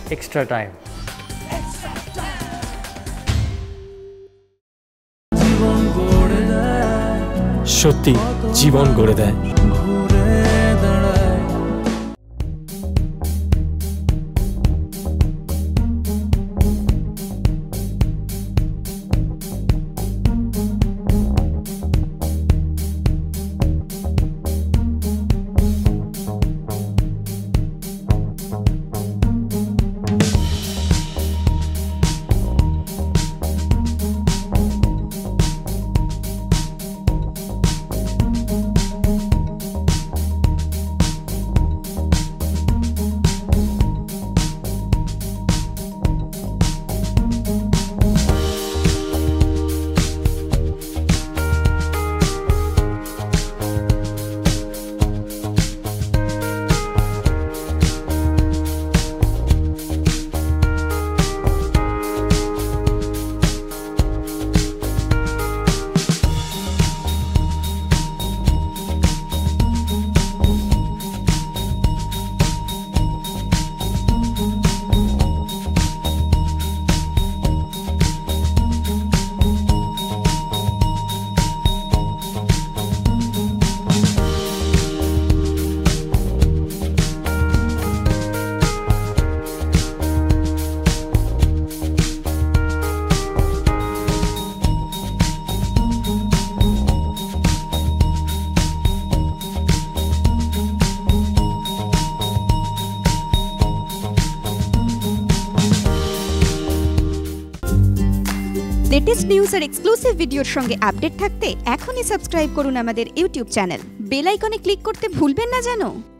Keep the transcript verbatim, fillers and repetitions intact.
Extra time. সত্যি জীবন গড়ে দেয়। লেটেস্ট নিউজ আর এক্সক্লুসিভ ভিডিওর সঙ্গে আপডেট থাকতে এখনই সাবস্ক্রাইব করুন আমাদের ইউটিউব চ্যানেল। বেল আইকনে ক্লিক করতে ভুলবেন না যেন।